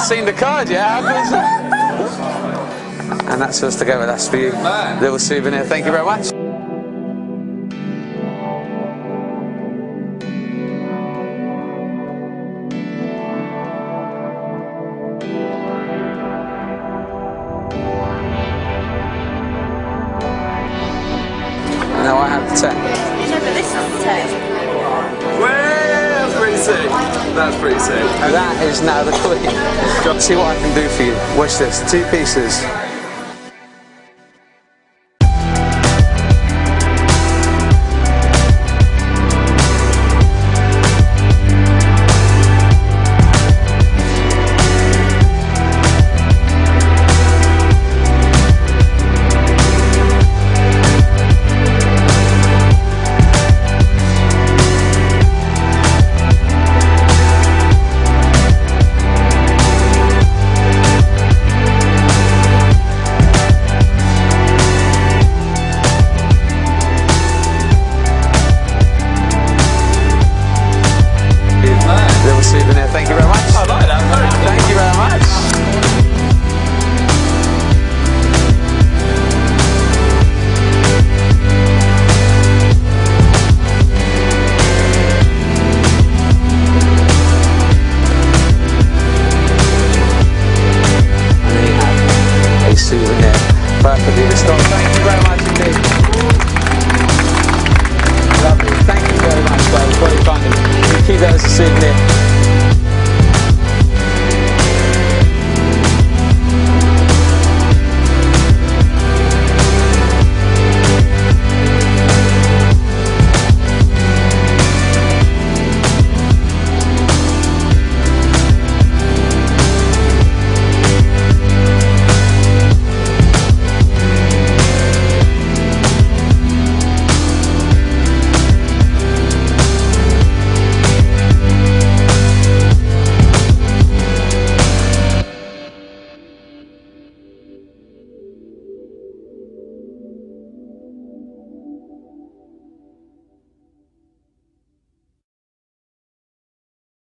seen the card yet. How good is that? And that's us to go with. That's for you. Little souvenir. Thank you very much. Now I have the 10. No, but this is the 10. Well, that's pretty sick. That's pretty sick. That is now the queen. See what I can do for you. Watch this. 2 pieces. Souvenir. Thank you very much. I like that. Very cool. Thank you very much. And then you have a souvenir perfectly restored. Thank you very much indeed. Lovely. Thank you very much, guys. Very kind of you. Keep that as a souvenir.